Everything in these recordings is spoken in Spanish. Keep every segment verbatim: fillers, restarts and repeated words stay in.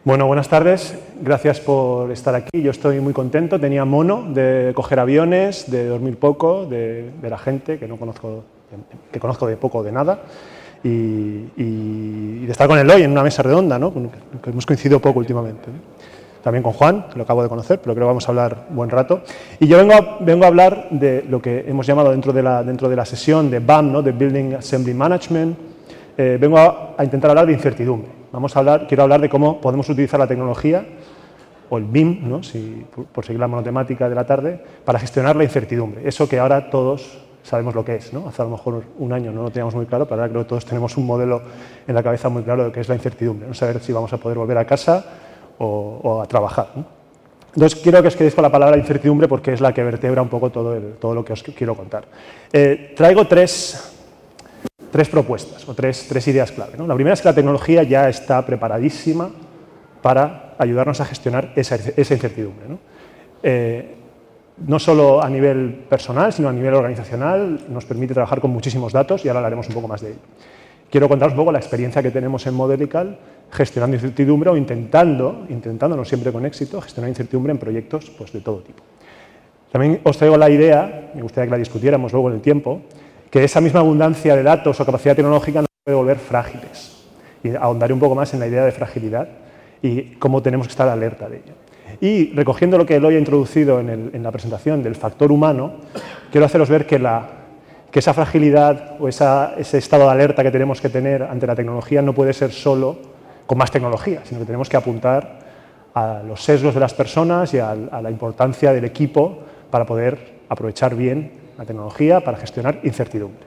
Bueno, buenas tardes. Gracias por estar aquí. Yo estoy muy contento. Tenía mono de coger aviones, de dormir poco, de ver a gente que no conozco, que conozco de poco o de nada, y, y, y de estar con él hoy en una mesa redonda, ¿no? Que hemos coincidido poco últimamente, ¿no? También con Juan, que lo acabo de conocer, pero creo que vamos a hablar buen rato. Y yo vengo a, vengo a hablar de lo que hemos llamado dentro de la, dentro de la sesión de B A M, ¿no? De Building Assembly Management. Eh, vengo a, a intentar hablar de incertidumbre. Vamos a hablar, quiero hablar de cómo podemos utilizar la tecnología, o el B I M, ¿no? Si, por, por seguir la monotemática de la tarde, para gestionar la incertidumbre. Eso que ahora todos sabemos lo que es, ¿no? Hace a lo mejor un año no lo teníamos muy claro, pero ahora creo que todos tenemos un modelo en la cabeza muy claro de lo que es la incertidumbre. No saber si vamos a poder volver a casa o, o a trabajar, ¿no? Entonces, quiero que os quedéis con la palabra incertidumbre porque es la que vertebra un poco todo, el, todo lo que os quiero contar. Eh, traigo tres... Tres propuestas o tres, tres ideas clave, ¿no? La primera es que la tecnología ya está preparadísima para ayudarnos a gestionar esa, esa incertidumbre, ¿no? Eh, no solo a nivel personal, sino a nivel organizacional, nos permite trabajar con muchísimos datos y ahora hablaremos un poco más de ello. Quiero contaros un poco la experiencia que tenemos en Modelical gestionando incertidumbre o intentando, intentando, no siempre con éxito, gestionar incertidumbre en proyectos pues, de todo tipo. También os traigo la idea, me gustaría que la discutiéramos luego en el tiempo, que esa misma abundancia de datos o capacidad tecnológica nos puede volver frágiles. Y ahondaré un poco más en la idea de fragilidad y cómo tenemos que estar alerta de ello. Y recogiendo lo que Eloy ha introducido en, el, en la presentación del factor humano, quiero haceros ver que, la, que esa fragilidad o esa, ese estado de alerta que tenemos que tener ante la tecnología no puede ser solo con más tecnología, sino que tenemos que apuntar a los sesgos de las personas y a, a la importancia del equipo para poder aprovechar bien la tecnología para gestionar incertidumbre.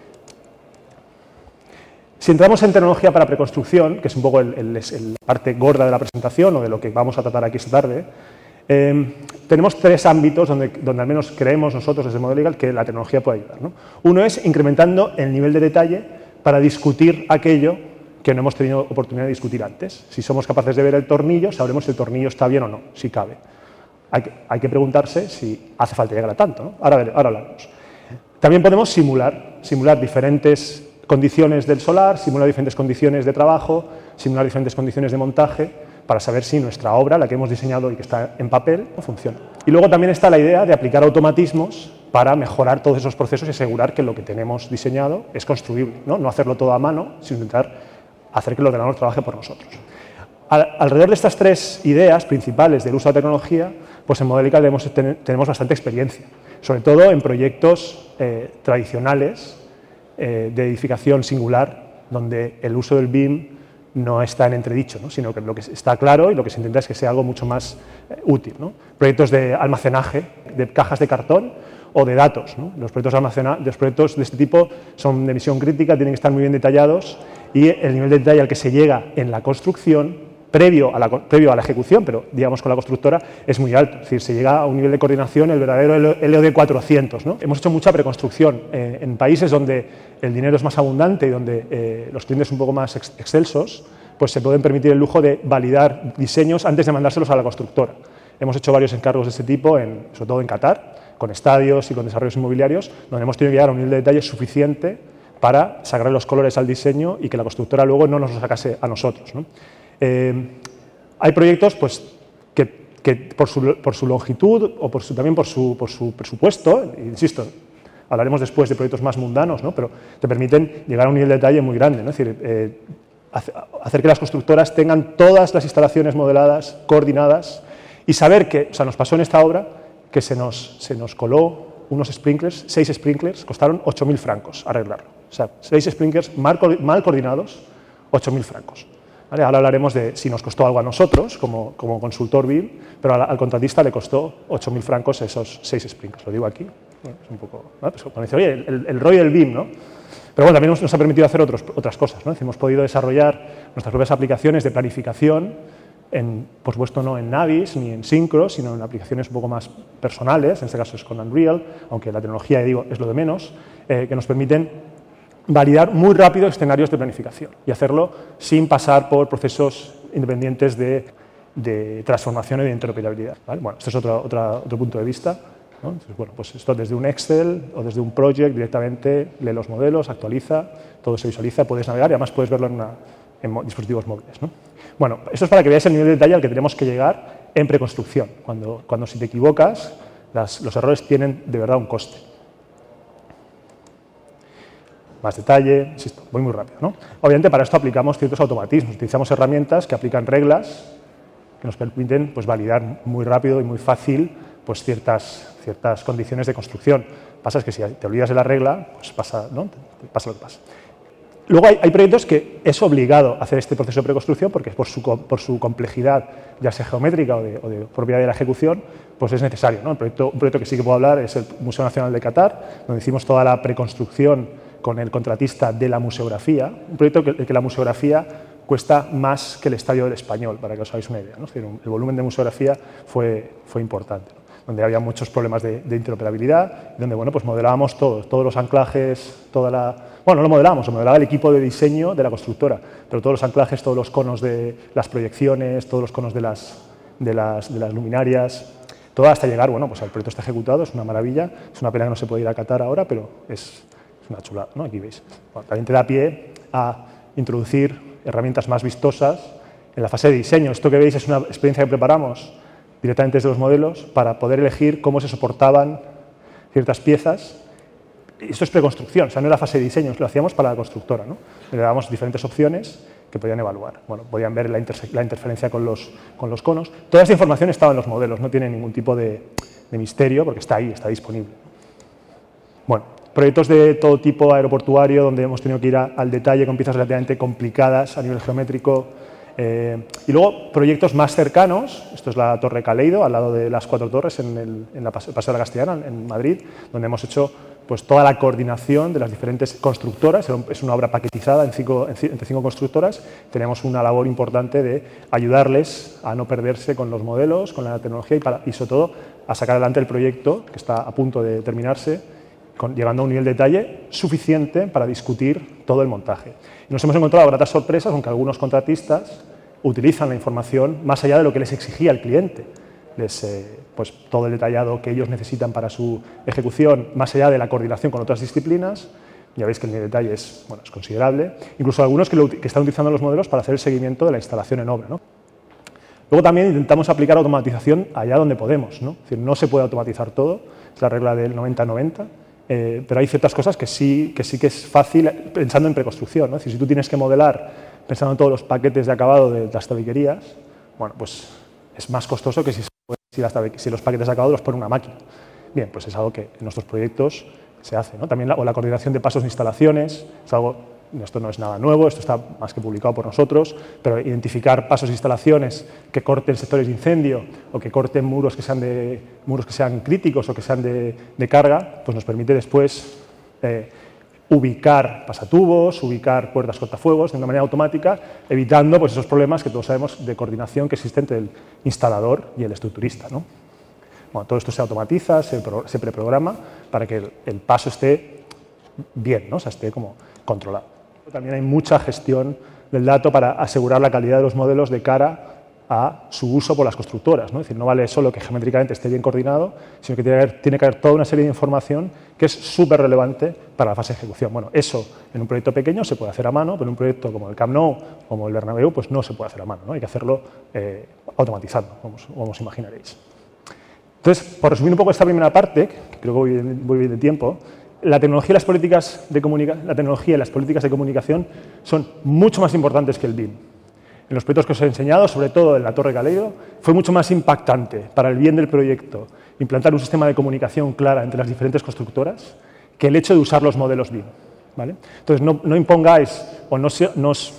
Si entramos en tecnología para preconstrucción, que es un poco el, el, el, la parte gorda de la presentación o de lo que vamos a tratar aquí esta tarde, eh, tenemos tres ámbitos donde, donde al menos creemos nosotros desde Modelical que la tecnología puede ayudar, ¿no? Uno es incrementando el nivel de detalle para discutir aquello que no hemos tenido oportunidad de discutir antes. Si somos capaces de ver el tornillo, sabremos si el tornillo está bien o no, si cabe. Hay que, hay que preguntarse si hace falta llegar a tanto, ¿no? Ahora, ahora hablaremos. También podemos simular, simular diferentes condiciones del solar, simular diferentes condiciones de trabajo, simular diferentes condiciones de montaje, para saber si nuestra obra, la que hemos diseñado y que está en papel, funciona. Y luego también está la idea de aplicar automatismos para mejorar todos esos procesos y asegurar que lo que tenemos diseñado es construible, ¿no? No hacerlo todo a mano, sino intentar hacer que el ordenador trabaje por nosotros. Alrededor de estas tres ideas principales del uso de la tecnología, pues en Modelical tenemos, tenemos bastante experiencia, sobre todo en proyectos eh, tradicionales eh, de edificación singular, donde el uso del B I M no está en entredicho, ¿no? Sino que lo que está claro y lo que se intenta es que sea algo mucho más eh, útil, ¿no? Proyectos de almacenaje de cajas de cartón o de datos, ¿no? Los proyectos, almacena, los proyectos de este tipo son de misión crítica, tienen que estar muy bien detallados y el nivel de detalle al que se llega en la construcción Previo a, la, previo a la ejecución, pero digamos con la constructora, es muy alto. Es decir, se llega a un nivel de coordinación, el verdadero L O D cuatrocientos, ¿no? Hemos hecho mucha preconstrucción eh, en países donde el dinero es más abundante y donde eh, los clientes un poco más ex excelsos, pues se pueden permitir el lujo de validar diseños antes de mandárselos a la constructora. Hemos hecho varios encargos de este tipo, en, sobre todo en Qatar, con estadios y con desarrollos inmobiliarios, donde hemos tenido que llegar a un nivel de detalle suficiente para sacar los colores al diseño y que la constructora luego no nos lo sacase a nosotros, ¿no? Eh, hay proyectos pues, que, que por, su, por su longitud o por su, también por su, por su presupuesto, insisto, hablaremos después de proyectos más mundanos, ¿no? Pero te permiten llegar a un nivel de detalle muy grande, ¿no? Es decir, eh, hacer que las constructoras tengan todas las instalaciones modeladas, coordinadas y saber que, o sea, nos pasó en esta obra que se nos, se nos coló unos sprinklers, seis sprinklers, costaron ocho mil francos arreglarlo. O sea, seis sprinklers mal, mal coordinados, ocho mil francos. ¿Vale? Ahora hablaremos de si nos costó algo a nosotros, como, como consultor B I M, pero al, al contratista le costó ocho mil francos esos seis sprinklers. Lo digo aquí. Bueno, es un poco, ¿no? Pues cuando dice, oye, el, el rollo del B I M, ¿no? Pero bueno, también nos, nos ha permitido hacer otros, otras cosas, ¿no? Es decir, hemos podido desarrollar nuestras propias aplicaciones de planificación, en, por supuesto no en Navis ni en Synchro, sino en aplicaciones un poco más personales, en este caso es con Unreal, aunque la tecnología, digo, es lo de menos, eh, que nos permiten validar muy rápido escenarios de planificación y hacerlo sin pasar por procesos independientes de, de transformación y de interoperabilidad, ¿vale? Bueno, este es otro, otro, otro punto de vista, ¿no? Entonces, bueno, pues esto desde un Excel o desde un project directamente lee los modelos, actualiza, todo se visualiza, puedes navegar y además puedes verlo en una, en dispositivos móviles, ¿no? Bueno, esto es para que veáis el nivel de detalle al que tenemos que llegar en preconstrucción. Cuando, cuando si te equivocas, las, los errores tienen de verdad un coste. Más detalle, insisto, voy muy rápido, ¿no? Obviamente para esto aplicamos ciertos automatismos, utilizamos herramientas que aplican reglas que nos permiten pues, validar muy rápido y muy fácil pues, ciertas, ciertas condiciones de construcción. Pasa es que si te olvidas de la regla, pues pasa, ¿no? pasa lo que pasa. Luego hay, hay proyectos que es obligado hacer este proceso de preconstrucción porque por su, por su complejidad, ya sea geométrica o de, o de propiedad de la ejecución, pues es necesario, ¿no? El proyecto, un proyecto que sí que puedo hablar es el Museo Nacional de Qatar, donde hicimos toda la preconstrucción con el contratista de la museografía, un proyecto que, que la museografía cuesta más que el Estadio del Español, para que os hagáis una idea, ¿no? Es decir, el volumen de museografía fue, fue importante, ¿no? Donde había muchos problemas de, de interoperabilidad, donde bueno, pues modelábamos todos, todos los anclajes, toda la... Bueno, no lo modelábamos, lo modelaba el equipo de diseño de la constructora, pero todos los anclajes, todos los conos de las proyecciones, todos los conos de las, de las, de las luminarias, todo hasta llegar, bueno, pues el proyecto está ejecutado, es una maravilla, es una pena que no se puede ir a Qatar ahora, pero es, es una chulada, ¿no? Aquí veis. Bueno, también te da pie a introducir herramientas más vistosas en la fase de diseño. Esto que veis es una experiencia que preparamos directamente desde los modelos para poder elegir cómo se soportaban ciertas piezas. Esto es preconstrucción, o sea, no era fase de diseño, lo hacíamos para la constructora, ¿no? Le dábamos diferentes opciones que podían evaluar. Bueno, podían ver la, la interferencia con los, con los conos. Toda esta información estaba en los modelos, no tiene ningún tipo de, de misterio porque está ahí, está disponible. Bueno, proyectos de todo tipo aeroportuario donde hemos tenido que ir a, al detalle con piezas relativamente complicadas a nivel geométrico. Eh, y luego proyectos más cercanos, esto es la Torre Caleido, al lado de las Cuatro Torres, en, el, en la Paseo de la Castellana, en Madrid, donde hemos hecho pues, toda la coordinación de las diferentes constructoras. Es una obra paquetizada en cinco, en, entre cinco constructoras. Tenemos una labor importante de ayudarles a no perderse con los modelos, con la tecnología y, para, y sobre todo a sacar adelante el proyecto que está a punto de terminarse, con, llegando a un nivel de detalle suficiente para discutir todo el montaje. Y nos hemos encontrado gratas sorpresas con que algunos contratistas utilizan la información más allá de lo que les exigía el cliente. Les, eh, pues, todo el detallado que ellos necesitan para su ejecución, más allá de la coordinación con otras disciplinas. Ya veis que el nivel de detalle es, bueno, es considerable. Incluso algunos que, lo, que están utilizando los modelos para hacer el seguimiento de la instalación en obra, ¿no? Luego también intentamos aplicar automatización allá donde podemos, ¿no? Es decir, no se puede automatizar todo, es la regla del noventa noventa. Eh, pero hay ciertas cosas que sí, que sí que es fácil pensando en preconstrucción, ¿no? Es decir, si tú tienes que modelar pensando en todos los paquetes de acabado de las tabiquerías, bueno, pues es más costoso que si, si, las si los paquetes de acabado los pone una máquina. Bien, pues es algo que en nuestros proyectos se hace, ¿no? También la, o la coordinación de pasos de instalaciones, es algo, esto no es nada nuevo, esto está más que publicado por nosotros, pero identificar pasos de instalaciones que corten sectores de incendio o que corten muros que sean, de, muros que sean críticos o que sean de, de carga, pues nos permite después eh, ubicar pasatubos, ubicar puertas cortafuegos de una manera automática, evitando pues, esos problemas que todos sabemos de coordinación que existen entre el instalador y el estructurista, ¿no? Bueno, todo esto se automatiza, se, pro, se preprograma para que el, el paso esté bien, ¿no? O sea, esté como controlado. También hay mucha gestión del dato para asegurar la calidad de los modelos de cara a su uso por las constructoras, ¿no? Es decir, no vale solo que geométricamente esté bien coordinado, sino que tiene que haber, tiene que haber toda una serie de información que es súper relevante para la fase de ejecución. Bueno, eso en un proyecto pequeño se puede hacer a mano, pero en un proyecto como el Camp Nou, como el Bernabéu, pues no se puede hacer a mano, ¿no? Hay que hacerlo eh, automatizando, como, como os imaginaréis. Entonces, por resumir un poco esta primera parte, que creo que voy, voy bien de tiempo, la tecnología y las políticas de comunicación, la tecnología y las políticas de comunicación son mucho más importantes que el B I M. En los proyectos que os he enseñado, sobre todo en la Torre Caleido, fue mucho más impactante para el bien del proyecto implantar un sistema de comunicación clara entre las diferentes constructoras que el hecho de usar los modelos B I M, ¿vale? Entonces, no, no impongáis o no, se, no os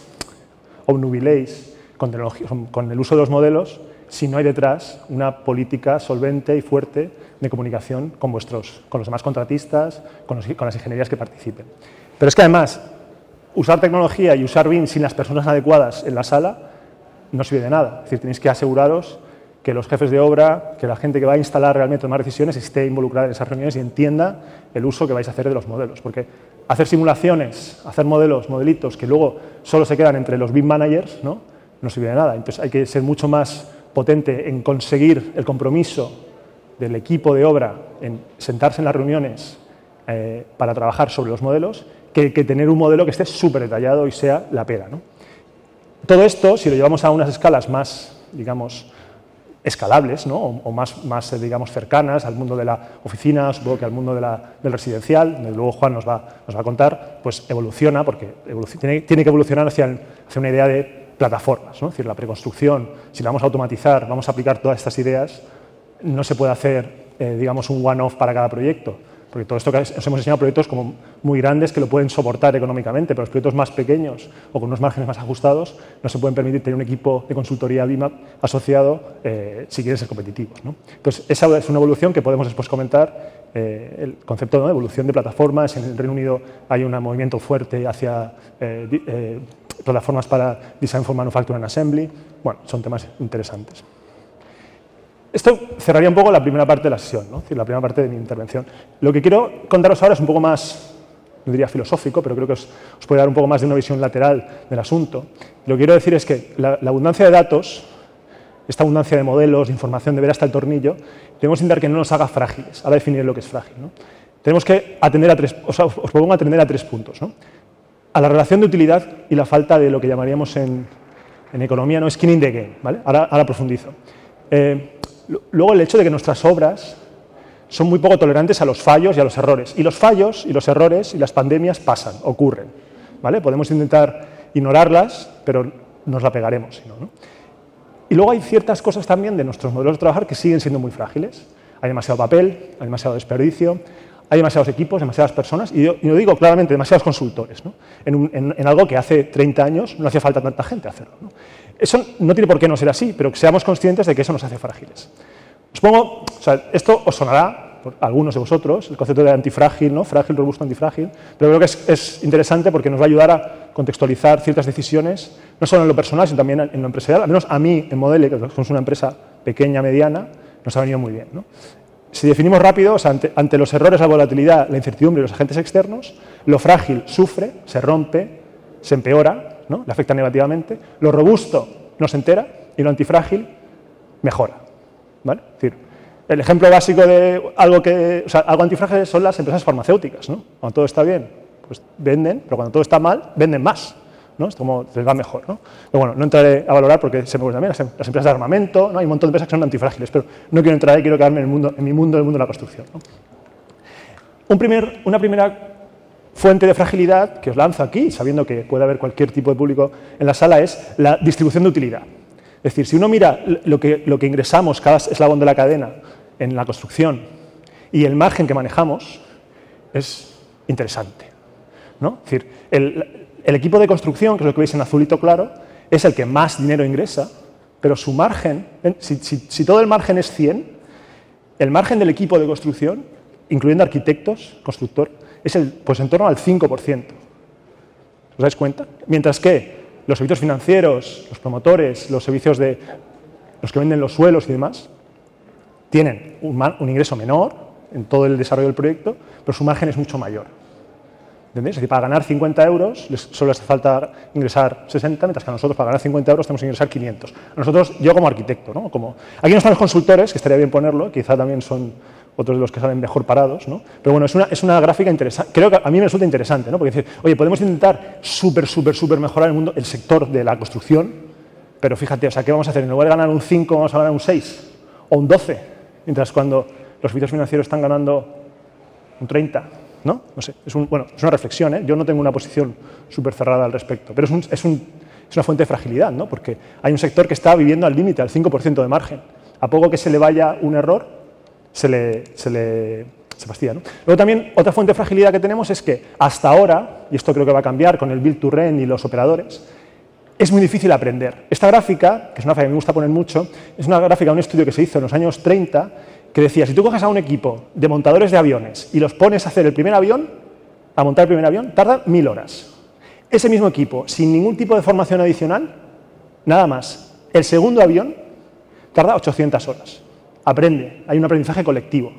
obnubiléis con, con el uso de los modelos si no hay detrás una política solvente y fuerte de comunicación con, vuestros, con los demás contratistas, con, los, con las ingenierías que participen. Pero es que además, usar tecnología y usar B I M sin las personas adecuadas en la sala no sirve de nada. Es decir, tenéis que aseguraros que los jefes de obra, que la gente que va a instalar realmente tomar decisiones esté involucrada en esas reuniones y entienda el uso que vais a hacer de los modelos. Porque hacer simulaciones, hacer modelos, modelitos que luego solo se quedan entre los B I M managers, ¿no? No sirve de nada. Entonces hay que ser mucho más potente en conseguir el compromiso del equipo de obra en sentarse en las reuniones eh, para trabajar sobre los modelos que, que tener un modelo que esté súper detallado y sea la pera, ¿no? Todo esto, si lo llevamos a unas escalas más, digamos, escalables, ¿no? o, o más, más, digamos, cercanas al mundo de la oficina, supongo que al mundo de la, del residencial, donde luego Juan nos va, nos va a contar, pues evoluciona, porque evoluciona, tiene, tiene que evolucionar hacia, el, hacia una idea de plataformas, ¿no? Es decir, la preconstrucción, si la vamos a automatizar, vamos a aplicar todas estas ideas, no se puede hacer, eh, digamos, un one-off para cada proyecto, porque todo esto que os hemos enseñado proyectos como muy grandes que lo pueden soportar económicamente, pero los proyectos más pequeños o con unos márgenes más ajustados no se pueden permitir tener un equipo de consultoría B I M A P asociado eh, si quieren ser competitivos, ¿no? Entonces, esa es una evolución que podemos después comentar, eh, el concepto, ¿no?, de evolución de plataformas. En el Reino Unido hay un movimiento fuerte hacia eh, eh, plataformas para Design for Manufacture and Assembly. Bueno, son temas interesantes. Esto cerraría un poco la primera parte de la sesión, ¿no? Es decir, la primera parte de mi intervención. Lo que quiero contaros ahora es un poco más, no diría filosófico, pero creo que os, os puede dar un poco más de una visión lateral del asunto. Lo que quiero decir es que la, la abundancia de datos, esta abundancia de modelos, de información, de ver hasta el tornillo, debemos intentar que no nos haga frágiles. Ahora definiré lo que es frágil, ¿no? Tenemos que atender a tres, o sea, os propongo atender a tres puntos, ¿no? A la relación de utilidad y la falta de lo que llamaríamos en, en economía, ¿no?, skin in the game, ¿vale? Ahora, ahora profundizo. Eh, luego, el hecho de que nuestras obras son muy poco tolerantes a los fallos y a los errores. Y los fallos y los errores y las pandemias pasan, ocurren, ¿vale? Podemos intentar ignorarlas, pero nos la pegaremos, si no, ¿no? Y luego hay ciertas cosas también de nuestros modelos de trabajar que siguen siendo muy frágiles. Hay demasiado papel, hay demasiado desperdicio, hay demasiados equipos, demasiadas personas, y, yo, y lo digo claramente, demasiados consultores, ¿no? en, un, en, en algo que hace treinta años no hacía falta tanta gente hacerlo, ¿no? Eso no tiene por qué no ser así, pero que seamos conscientes de que eso nos hace frágiles. Os pongo, o sea, esto os sonará por algunos de vosotros, el concepto de antifrágil, ¿no? Frágil, robusto, antifrágil, pero creo que es, es interesante porque nos va a ayudar a contextualizar ciertas decisiones, no solo en lo personal, sino también en lo empresarial. Al menos a mí, en Modele, que somos una empresa pequeña, mediana, nos ha venido muy bien, ¿no? Si definimos rápido, o sea, ante, ante los errores, la volatilidad, la incertidumbre y los agentes externos, lo frágil sufre, se rompe, se empeora, ¿no?, le afecta negativamente, lo robusto no se entera y lo antifrágil mejora, ¿vale? Es decir, el ejemplo básico de algo que, o sea, algo antifrágil son las empresas farmacéuticas, ¿no? Cuando todo está bien, pues venden, pero cuando todo está mal, venden más, ¿no? Es como les va mejor, ¿no? Pero bueno, no entraré a valorar porque se me gusta también las, las empresas de armamento, ¿no? Hay un montón de empresas que son antifrágiles, pero no quiero entrar ahí, quiero quedarme en, el mundo, en mi mundo, en el mundo de la construcción, ¿no? Un primer, una primera fuente de fragilidad que os lanzo aquí, sabiendo que puede haber cualquier tipo de público en la sala, es la distribución de utilidad. Es decir, si uno mira lo que, lo que ingresamos cada eslabón de la cadena en la construcción y el margen que manejamos, es interesante, ¿no? Es decir, el, el equipo de construcción, que es lo que veis en azulito claro, es el que más dinero ingresa, pero su margen, si, si, si todo el margen es cien, el margen del equipo de construcción, incluyendo arquitectos, constructor, es el, pues en torno al cinco por ciento. ¿Os dais cuenta? Mientras que los servicios financieros, los promotores, los servicios de los que venden los suelos y demás, tienen un, un ingreso menor en todo el desarrollo del proyecto, pero su margen es mucho mayor. ¿Entendéis? Es decir, para ganar cincuenta euros les, solo les hace falta ingresar sesenta, mientras que a nosotros para ganar cincuenta euros tenemos que ingresar quinientos. A nosotros, yo como arquitecto, ¿no? Como, aquí no están los consultores, que estaría bien ponerlo, quizá también son otros de los que salen mejor parados, ¿no? Pero bueno, es una, es una gráfica interesante, creo que a mí me resulta interesante, ¿no? Porque decir, oye, podemos intentar súper, súper, súper mejorar el mundo, el sector de la construcción, pero fíjate, o sea, ¿qué vamos a hacer? En lugar de ganar un cinco, vamos a ganar un seis o un doce, mientras cuando los servicios financieros están ganando un treinta, ¿no? No sé, es, un, bueno, es una reflexión, ¿eh? Yo no tengo una posición súper cerrada al respecto, pero es, un, es, un, es una fuente de fragilidad, ¿no? Porque hay un sector que está viviendo al límite, al cinco por ciento de margen. A poco que se le vaya un error, se le, se le se fastidia, ¿no? Luego también otra fuente de fragilidad que tenemos es que hasta ahora, y esto creo que va a cambiar con el Build to Rent y los operadores, es muy difícil aprender. Esta gráfica, que es una gráfica que me gusta poner mucho, es una gráfica de un estudio que se hizo en los años treinta, que decía, si tú coges a un equipo de montadores de aviones y los pones a hacer el primer avión, a montar el primer avión, tardan mil horas. Ese mismo equipo, sin ningún tipo de formación adicional, nada más, el segundo avión tarda ochocientas horas. Aprende, hay un aprendizaje colectivo.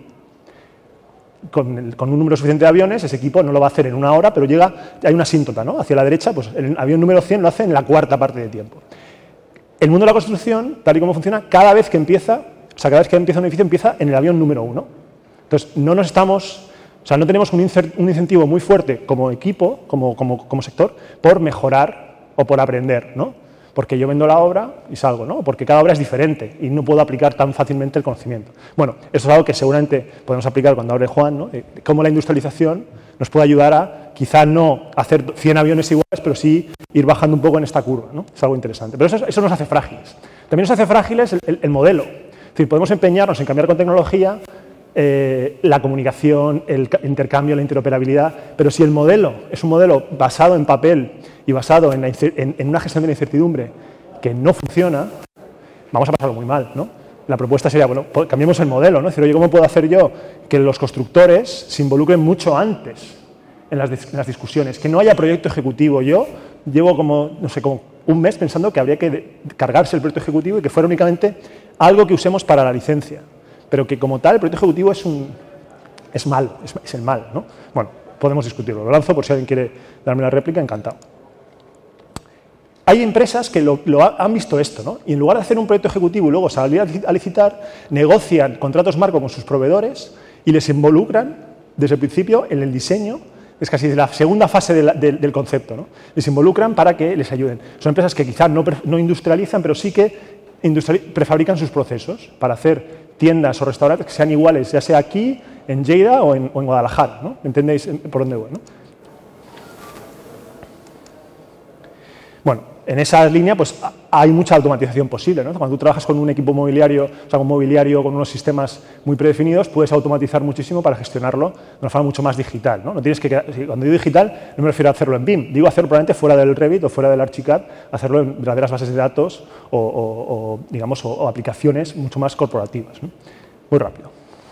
Con, el, con un número suficiente de aviones, ese equipo no lo va a hacer en una hora, pero llega, hay una asíntota, ¿no? Hacia la derecha, pues el avión número cien lo hace en la cuarta parte del tiempo. El mundo de la construcción, tal y como funciona, cada vez que empieza, o sea, cada vez que empieza un edificio, empieza en el avión número uno. Entonces, no nos estamos, o sea, no tenemos un, un incentivo muy fuerte como equipo, como, como, como sector, por mejorar o por aprender, ¿no? porque yo vendo la obra y salgo, ¿no? Porque cada obra es diferente y no puedo aplicar tan fácilmente el conocimiento. Bueno, eso es algo que seguramente podemos aplicar cuando hable Juan, ¿no? Eh, cómo la industrialización nos puede ayudar a, quizá no hacer cien aviones iguales, pero sí ir bajando un poco en esta curva, ¿no? Es algo interesante. Pero eso, eso nos hace frágiles. También nos hace frágiles el, el, el modelo. Es decir, podemos empeñarnos en cambiar con tecnología eh, la comunicación, el intercambio, la interoperabilidad, pero si el modelo es un modelo basado en papel y basado en, la, en, en una gestión de la incertidumbre que no funciona, vamos a pasarlo muy mal, ¿no? La propuesta sería, bueno, cambiemos el modelo, ¿no? Es decir, oye, ¿cómo puedo hacer yo que los constructores se involucren mucho antes en las, en las discusiones? Que no haya proyecto ejecutivo. Yo llevo como, no sé, como un mes pensando que habría que cargarse el proyecto ejecutivo y que fuera únicamente algo que usemos para la licencia, pero que como tal el proyecto ejecutivo es, un, es malo, es, es el mal, ¿no? Bueno, podemos discutirlo. Lo lanzo por si alguien quiere darme la réplica, encantado. Hay empresas que lo, lo ha, han visto esto, ¿no? Y en lugar de hacer un proyecto ejecutivo y luego salir a licitar, negocian contratos marco con sus proveedores y les involucran desde el principio en el diseño. Es casi la segunda fase de la, de, del concepto, ¿no? Les involucran para que les ayuden. Son empresas que quizás no, no industrializan, pero sí que prefabrican sus procesos para hacer tiendas o restaurantes que sean iguales, ya sea aquí, en Lleida o en, o en Guadalajara, ¿no? ¿Entendéis por dónde voy, no? Bueno, en esa línea pues hay mucha automatización posible, ¿no? Cuando tú trabajas con un equipo mobiliario, o sea, con mobiliario, con unos sistemas muy predefinidos, puedes automatizar muchísimo para gestionarlo de una forma mucho más digital, ¿no? No tienes que, cuando digo digital, no me refiero a hacerlo en B I M, digo hacerlo probablemente fuera del Revit o fuera del Archicad, hacerlo en verdaderas bases de datos o, o, o digamos, o, o aplicaciones mucho más corporativas, ¿no? Muy rápido.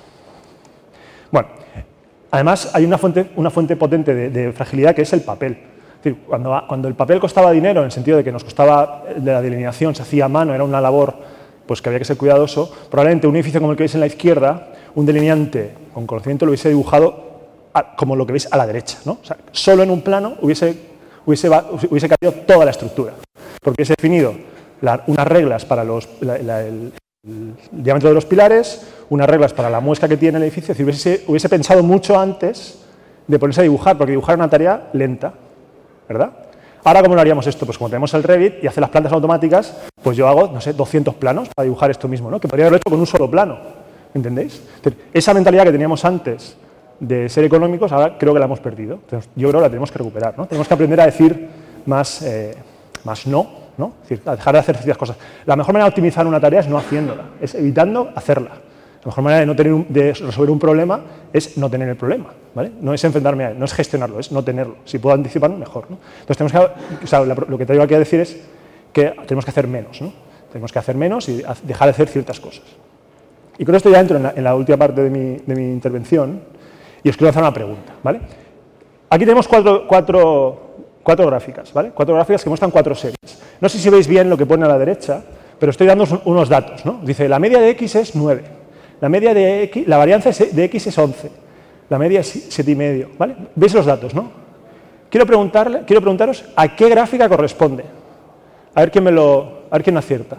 Bueno, además hay una fuente, una fuente potente de, de fragilidad que es el papel. Es decir, cuando, cuando el papel costaba dinero, en el sentido de que nos costaba de la delineación, se hacía a mano, era una labor pues, que había que ser cuidadoso, probablemente un edificio como el que veis en la izquierda, un delineante con conocimiento lo hubiese dibujado a, como lo que veis a la derecha, ¿no? O sea, solo en un plano hubiese, hubiese, hubiese cabido toda la estructura, porque hubiese definido la, unas reglas para los, la, la, el, el diámetro de los pilares, unas reglas para la muesca que tiene el edificio, es decir, hubiese, hubiese pensado mucho antes de ponerse a dibujar, porque dibujar es una tarea lenta, ¿verdad? Ahora, ¿cómo lo haríamos esto? Pues como tenemos el Revit y hace las plantas automáticas, pues yo hago, no sé, doscientos planos para dibujar esto mismo, ¿no? Que podría haberlo hecho con un solo plano, ¿entendéis? Entonces, esa mentalidad que teníamos antes de ser económicos, ahora creo que la hemos perdido. Entonces, yo creo que la tenemos que recuperar, ¿no? Tenemos que aprender a decir más, eh, más no, ¿no? Es decir, a dejar de hacer ciertas cosas. La mejor manera de optimizar una tarea es no haciéndola, es evitando hacerla. La mejor manera de, no tener un, de resolver un problema es no tener el problema, ¿vale? No es enfrentarme a él, no es gestionarlo, es no tenerlo. Si puedo anticiparlo, mejor, ¿no? Entonces, tenemos que, o sea, lo que te digo aquí a decir es que tenemos que hacer menos, ¿no? Tenemos que hacer menos y dejar de hacer ciertas cosas. Y con esto ya entro en la, en la última parte de mi, de mi intervención y os quiero hacer una pregunta, ¿vale? Aquí tenemos cuatro, cuatro, cuatro gráficas, ¿vale? Cuatro gráficas que muestran cuatro series. No sé si veis bien lo que pone a la derecha, pero estoy dando unos datos, ¿no? Dice, la media de X es nueve. La media de X, la varianza de X es once, la media es siete y medio, ¿vale? ¿Veis los datos, no? Quiero preguntarle, quiero preguntaros a qué gráfica corresponde. A ver quién me lo, a ver quién acierta.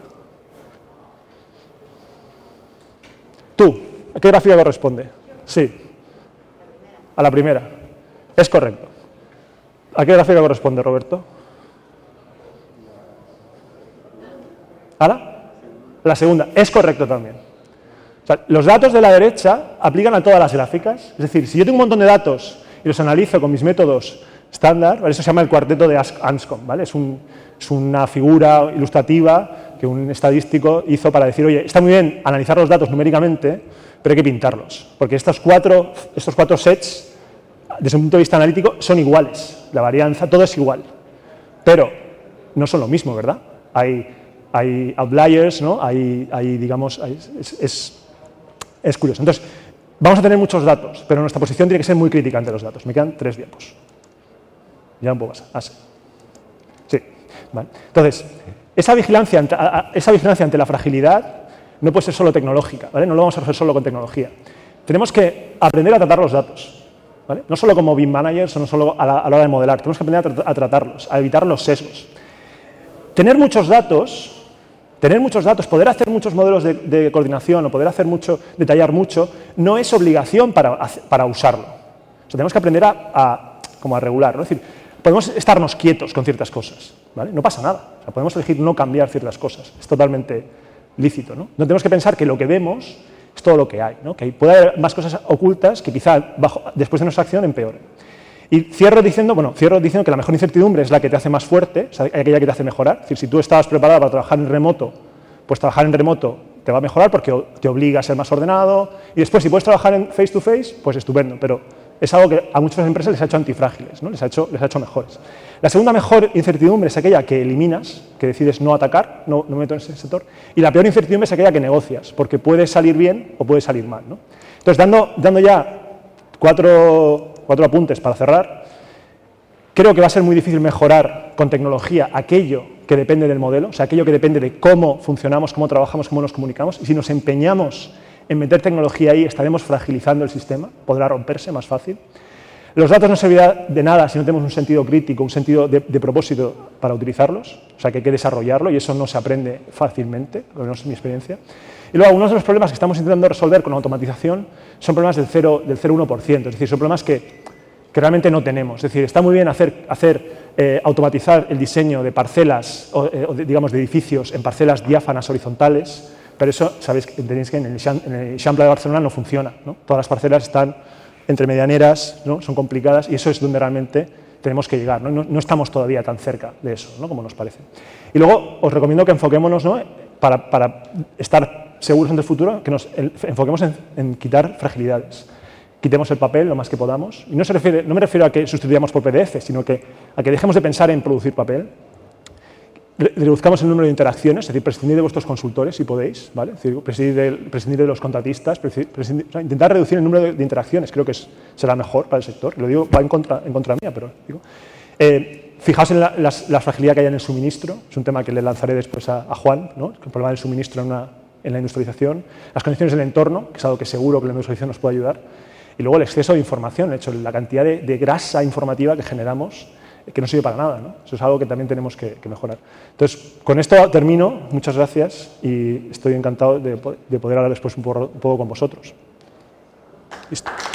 Tú, ¿a qué gráfica corresponde? Sí. A la primera. Es correcto. ¿A qué gráfica corresponde, Roberto? ¿A la? La segunda. Es correcto también. O sea, los datos de la derecha aplican a todas las gráficas. Es decir, si yo tengo un montón de datos y los analizo con mis métodos estándar, ¿vale? Eso se llama el cuarteto de Anscombe, ¿vale? Es, un, es una figura ilustrativa que un estadístico hizo para decir, oye, está muy bien analizar los datos numéricamente, pero hay que pintarlos, porque estos cuatro, estos cuatro sets, desde un punto de vista analítico, son iguales. La varianza, todo es igual, pero no son lo mismo, ¿verdad? Hay, hay outliers, ¿no? Hay, hay digamos, hay, es, es Es curioso. Entonces, vamos a tener muchos datos, pero nuestra posición tiene que ser muy crítica ante los datos. Me quedan tres diapos. Ya un poco más. Ah, sí. Sí. Vale. Entonces, esa vigilancia, ante, a, a, esa vigilancia ante la fragilidad no puede ser solo tecnológica, ¿vale? No lo vamos a hacer solo con tecnología. Tenemos que aprender a tratar los datos, ¿vale? No solo como B I M managers o no solo a la, a la hora de modelar. Tenemos que aprender a, tra a tratarlos, a evitar los sesgos. Tener muchos datos... Tener muchos datos, poder hacer muchos modelos de, de coordinación o poder hacer mucho, detallar mucho, no es obligación para, para usarlo. O sea, tenemos que aprender a, a, como a regular, ¿no? Es decir, podemos estarnos quietos con ciertas cosas, ¿vale? No pasa nada. O sea, podemos elegir no cambiar ciertas cosas. Es totalmente lícito, ¿no? No tenemos que pensar que lo que vemos es todo lo que hay, ¿no? Que puede haber más cosas ocultas que quizá bajo, después de nuestra acción empeoren. Y cierro diciendo, bueno, cierro diciendo que la mejor incertidumbre es la que te hace más fuerte, o sea, aquella que te hace mejorar. Es decir, si tú estabas preparado para trabajar en remoto, pues trabajar en remoto te va a mejorar porque te obliga a ser más ordenado. Y después, si puedes trabajar en face to face, pues estupendo, pero es algo que a muchas empresas les ha hecho antifrágiles, ¿no? les, ha hecho, les ha hecho mejores. La segunda mejor incertidumbre es aquella que eliminas, que decides no atacar, no, no me meto en ese sector. Y la peor incertidumbre es aquella que negocias, porque puede salir bien o puede salir mal, ¿no? Entonces, dando, dando ya cuatro, cuatro apuntes para cerrar, creo que va a ser muy difícil mejorar con tecnología aquello que depende del modelo, o sea, aquello que depende de cómo funcionamos, cómo trabajamos, cómo nos comunicamos. Y si nos empeñamos en meter tecnología ahí, estaremos fragilizando el sistema, podrá romperse más fácil. Los datos no servirán de nada si no tenemos un sentido crítico, un sentido de, de propósito para utilizarlos, o sea que hay que desarrollarlo y eso no se aprende fácilmente, al menos en mi experiencia. Y luego, algunos de los problemas que estamos intentando resolver con la automatización son problemas del cero coma uno por ciento, es decir, son problemas que, que realmente no tenemos. Es decir, está muy bien hacer, hacer eh, automatizar el diseño de parcelas, o, eh, o de, digamos, de edificios en parcelas diáfanas horizontales, pero eso, sabéis, tenéis que en el, en el Eixample de Barcelona no funciona, ¿no? Todas las parcelas están entre medianeras, ¿no? Son complicadas y eso es donde realmente tenemos que llegar, ¿no? No, no estamos todavía tan cerca de eso, ¿no? Como nos parece. Y luego os recomiendo que enfoquémonos, ¿no? para, para estar seguros ante el futuro, que nos enfoquemos en, en quitar fragilidades. Quitemos el papel lo más que podamos. Y no, se refiere, no me refiero a que sustituyamos por P D F, sino que a que dejemos de pensar en producir papel. Reduzcamos el número de interacciones, es decir, prescindir de vuestros consultores si podéis, ¿vale? Es decir, prescindir, de, prescindir de los contratistas, prescindir, o sea, intentar reducir el número de, de interacciones, creo que es, será mejor para el sector. Lo digo, va en contra, en contra mía, pero digo. Eh, fijaos en la, las, la fragilidad que hay en el suministro, es un tema que le lanzaré después a, a Juan, ¿no? El problema del suministro en, una, en la industrialización, las condiciones del entorno, que es algo que seguro que la industrialización nos puede ayudar, y luego el exceso de información, de hecho, la cantidad de, de grasa informativa que generamos, que no sirve para nada, ¿no? Eso es algo que también tenemos que, que mejorar. Entonces, con esto termino. Muchas gracias y estoy encantado de, de poder hablar después un poco, un poco con vosotros. Listo.